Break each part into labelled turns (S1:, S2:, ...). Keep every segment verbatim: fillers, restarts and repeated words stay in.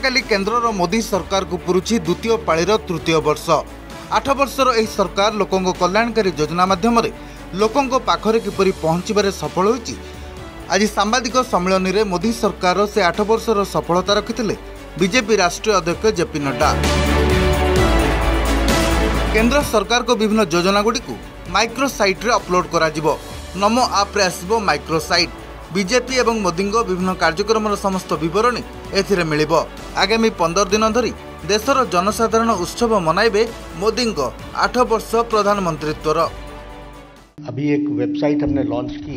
S1: आसंता केन्द्र मोदी सरकार को पुरुछि द्वितीय पाळीर तृतीय वर्ष। आठ वर्षर एही सरकार लोकों कल्याणकारी योजना माध्यम लोकों पाखरे किपरि पहुंचबारे सफल होइछि। आज सांबादिक सम्मेलन में मोदी सरकार से आठ वर्षर सफलता रखिथिले बीजेपी राष्ट्रीय अध्यक्ष जेपी नड्डा। केंद्र सरकार को विभिन्न योजना गुड़ी माइक्रो साइट रे अपलोड करा जिवो। नमो आप रे आसिबो माइक्रो साइट। बीजेपी एवं मोदी विभिन्न कार्यक्रम समस्त विवरणी एथिरे मिलिबो। आगामी पंद्रह दिन धरी देशर जनसाधारण उत्सव मनाइबे मोदी आठ वर्ष प्रधानमंत्रीत्वर।
S2: अभी एक वेबसाइट हमने लॉन्च की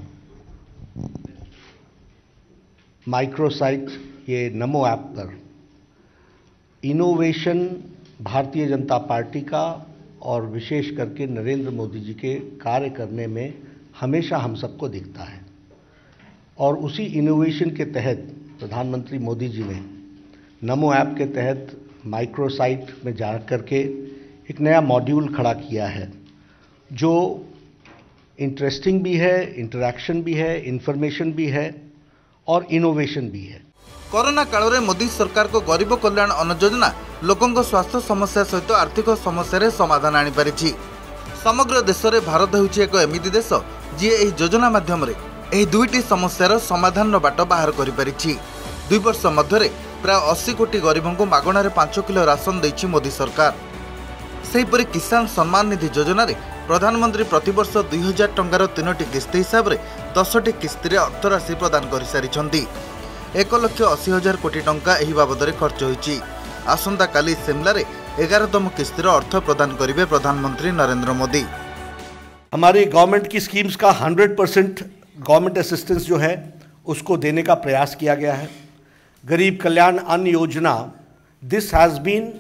S2: माइक्रो साइट, ये नमो ऐप पर इनोवेशन भारतीय जनता पार्टी का और विशेष करके नरेंद्र मोदी जी के कार्य करने में हमेशा हम सबको दिखता है। और उसी इनोवेशन के तहत प्रधानमंत्री मोदी जी ने नमो ऐप के तहत माइक्रो साइट में जा करके एक नया मॉड्यूल खड़ा किया है जो इंटरेस्टिंग भी है, इंटरैक्शन भी है, इंफॉर्मेशन भी है और इनोवेशन भी है।
S1: कोरोना काल में मोदी सरकार को गरीब कल्याण अन्न योजना लोकों स्वास्थ्य समस्या सहित आर्थिक समस्या समाधान आनी पारिछि। समग्र देश में भारत होउछि एक एमिति देश जी एही योजना माध्यम रे एही दुईटी समस्यार समाधान बाट बाहर करि पारिछि। दुई वर्ष मध्य प्राय अस्सी कोटी गरीबों को मागणारे पांच किलो राशन देछि मोदी सरकार। सेहीपरि किसान सम्मान निधि योजना रे प्रधानमंत्री प्रतिवर्ष दुई हजार टंकार तीनोटी किस्ती हिसाब से दसटी किस्ती अर्थराशि प्रदान कर सारी एक लक्ष अशी हजार कोटी टंका एही बाबद खर्च होइछि। आसंता काली शिमला रे एगारहतम किस्तीर अर्थ प्रदान करिवे प्रधानमंत्री नरेंद्र मोदी।
S2: हमारी गवर्नमेंट की स्कीम्स का हंड्रेड परसेंट गवर्नमेंट असिस्टेंस जो है उसको देने का प्रयास किया गया है। गरीब कल्याण अन्न योजना, this has been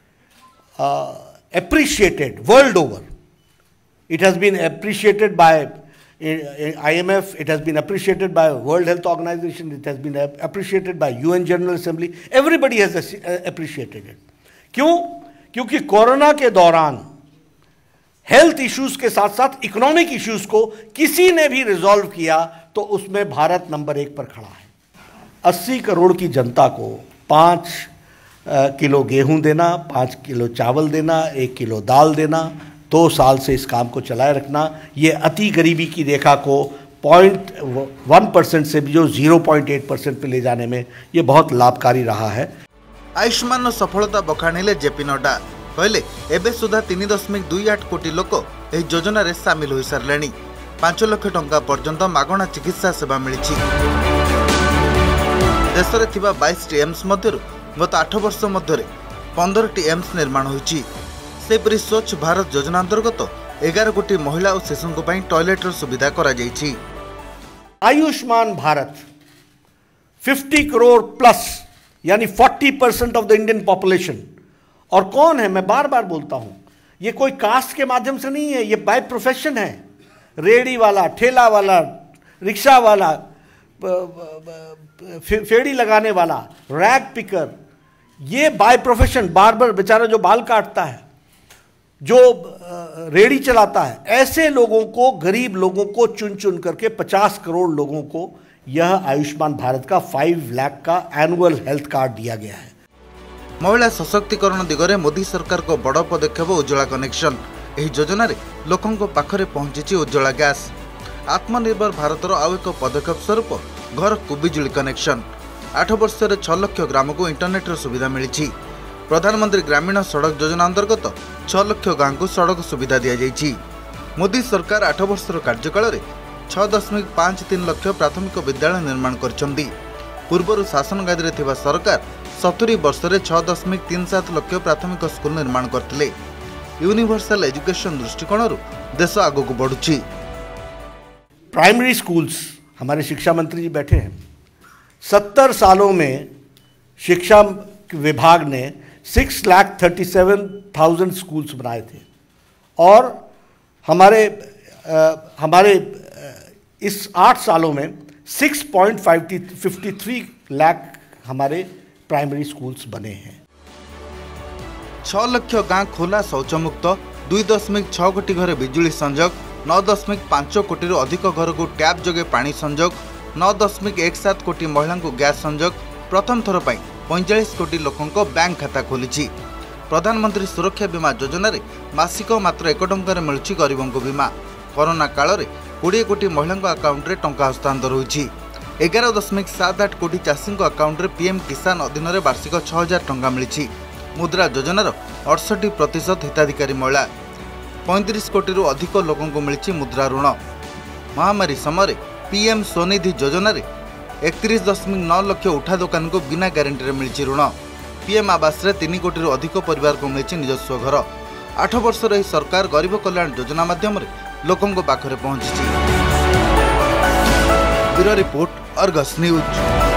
S2: appreciated world over. It has been appreciated by I M F, it has been appreciated by World Health Organization, it has been appreciated by U N General Assembly. Everybody has appreciated it. क्यों? क्योंकि corona के दौरान health issues के साथ साथ economic issues को किसी ने भी रिजॉल्व किया तो उसमें भारत नंबर एक पर खड़ा है। अस्सी करोड़ की जनता को पाँच किलो गेहूं देना, पाँच किलो चावल देना, एक किलो दाल देना, दो साल से इस काम को चलाए रखना, ये अति गरीबी की रेखा को पॉइंट वन परसेंट से भी जो जीरो पॉइंट एट परसेंट पे ले जाने में ये बहुत लाभकारी रहा है।
S1: आयुष्मान सफलता बखाणिले जेपी नड्डा कहले एबे सुधा तीन दशमिक दुई आठ कोटी लोक एही योजना रे सामिल हो सारे। पांच लाख टंका पर्यंत मागणा चिकित्सा सेवा मिली। देश में थिबा बाईस टी एम्स मध्यरु गत आठ वर्ष मध्य पंद्रह टी एम्स निर्माण होइछि। सेपरि स्वच्छ भारत योजना अंतर्गत एगार कोटी महिला और शिशुओं पर टॉयलेटर सुविधा करा जाइछि।
S2: आयुष्मान भारत पचास करोड़ प्लस यानी चालीस percent of the Indian population. और कौन है, मैं बार बार बोलता हूं, ये कोई कास्ट के माध्यम से नहीं है, ये बाय प्रोफेशन है। रेडी वाला, ठेला वाला, रिक्शा वाला, फेड़ी लगाने वाला, रैग पिकर, ये बाय प्रोफेशन, बार्बर बेचारा जो बाल काटता है, जो रेडी चलाता है, ऐसे लोगों को, गरीब लोगों को चुन चुन करके पचास करोड़ लोगों को यह आयुष्मान भारत का पाँच लाख का एनुअल हेल्थ कार्ड दिया गया है।
S1: महिला सशक्तिकरण दिगरे मोदी सरकार को बड़ पदक्षेप उज्ज्वला कनेक्शन। एही योजना रे लोकों को पाखरे पहुंची उज्ज्वला गैस। आत्मनिर्भर भारतर आउ एक पदक्षेप स्वरूप घर को बिजुली कनेक्शन। आठ वर्ष छह लाख ग्राम को इंटरनेट सुविधा मिली। प्रधानमंत्री ग्रामीण सड़क योजना अंतर्गत छह लाख गांव को सड़क सुविधा दी जाइछि। मोदी सरकार आठ वर्षर कार्यकाल में छह दशमिक पांच तीन लाख प्राथमिक विद्यालय निर्माण करछन्ती। पूर्वर शासन गादी थिबा सरकार सत्तरी वर्ष में छह दशमिक तीन सात लाख प्राथमिक स्कूल निर्माण करथिले। यूनिवर्सल एजुकेशन दृष्टिकोण देश आगो को बढ़ुछि।
S2: प्राइमरी स्कूल्स, हमारे शिक्षा मंत्री जी बैठे हैं, सत्तर सालों में शिक्षा विभाग ने six lakh thirty seven thousand schools बनाए थे। और हमारे आ, हमारे आ, इस आठ सालों में six point fifty three lakh हमारे प्राइमरी स्कूल्स बने हैं।
S1: छह लाख गांव खोला शौचमुक्त, दुई दशमिक छह कोटी घर बिजुली संजोग, नौ दशमिक पांच कोटी अधिक घर को टैप जोगे पानी संजोग, नौ दशमिक एक सात कोटी महिला को गैस संजोग, प्रथम थर पर पैंतालीस कोटी लोकंको बैंक खाता खोली। प्रधानमंत्री सुरक्षा बीमा योजना रे मासिक मात्र एक टंकार मिलुछि गरीबों बीमा। कोरोना काल रे बीस कोटी महिला अकाउंट रे टंका हस्तांतर होइछि। एगार दशमिक सात आठ कोटी चाषी अकाउंट रे पीएम किसान अधीन रे वार्षिक छह हजार टंका मिली। मुद्रा योजनार अड़सठ प्रतिशत हिताधिकारी महिला। पैंतीस कोटी रु अधिक लोकंको मिली मुद्रा ऋण। महामारी समय पीएम स्वनिधि योजना रे एकतीस दशमिक नौ लाख उठा दुकान को बिना गारंटी रे मिली ऋण। पीएम आवास रे तीन कोटी रु अधिक परिवार को मिली निजस्व घर। आठ वर्ष रही सरकार गरीब कल्याण योजना माध्यम रे लोकंको पाखरे पहुंची। Bureau report argus news.